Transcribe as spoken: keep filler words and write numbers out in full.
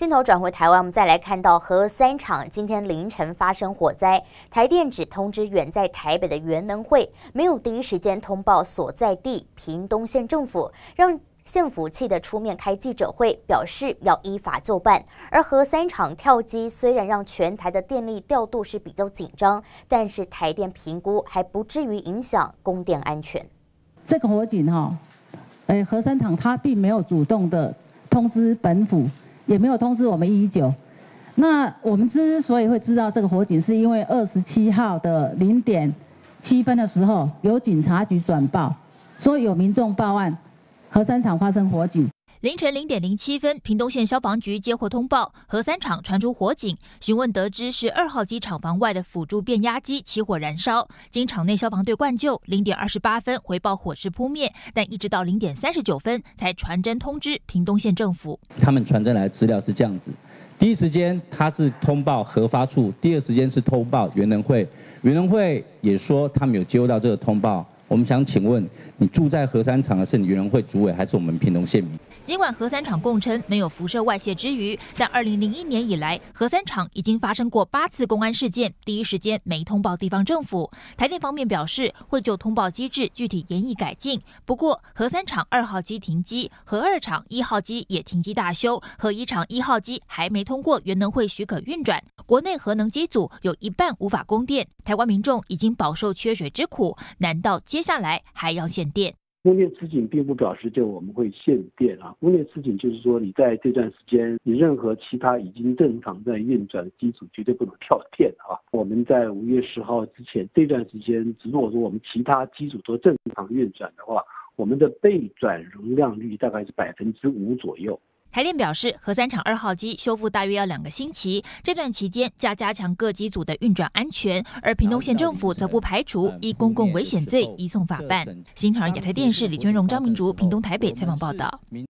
镜头转回台湾，我们再来看到核三厂今天凌晨发生火灾，台电只通知远在台北的原能会，没有第一时间通报所在地屏东县政府，让县府气得出面开记者会，表示要依法就办。而核三厂跳机虽然让全台的电力调度是比较紧张，但是台电评估还不至于影响供电安全。 这个火警哈，呃，核三厂它并没有主动的通知本府。 也没有通知我们一一九。那我们之所以会知道这个火警，是因为二十七号的零点七分的时候，有警察局转报，说有民众报案，核三厂发生火警。 凌晨零点零七分，屏东县消防局接获通报，核三厂传出火警。询问得知是二号机厂房外的辅助变压机起火燃烧，经厂内消防队灌救，零点二十八分回报火势扑灭，但一直到零点三十九分才传真通知屏东县政府。 他们传真来的资料是这样子：第一时间他是通报核发处，第二时间是通报原能会，原能会也说他们有接获到这个通报。 我们想请问，你住在核三厂的是你原能会主委，还是我们屏东县民？ 尽管核三厂供称没有辐射外泄之余，但二零零一年以来，核三厂已经发生过八次公安事件，第一时间没通报地方政府。台电方面表示会就通报机制具体研议改进。不过，核三厂二号机停机，核二厂一号机也停机大修，核一厂一号机还没通过原能会许可运转。国内核能机组有一半无法供电，台湾民众已经饱受缺水之苦，难道接下来还要限电？ 供电吃紧并不表示就我们会限电啊，供电吃紧就是说你在这段时间，你任何其他已经正常在运转的机组绝对不能跳电啊。我们在五月十号之前这段时间，如果说我们其他机组都正常运转的话，我们的备转容量率大概是百分之五左右。 台电表示，核三厂二号机修复大约要两个星期，这段期间加加强各机组的运转安全。而屏东县政府则不排除依公共危险罪移送法办。新唐人亚太电视李娟荣、张明竹，屏东台北采访报道。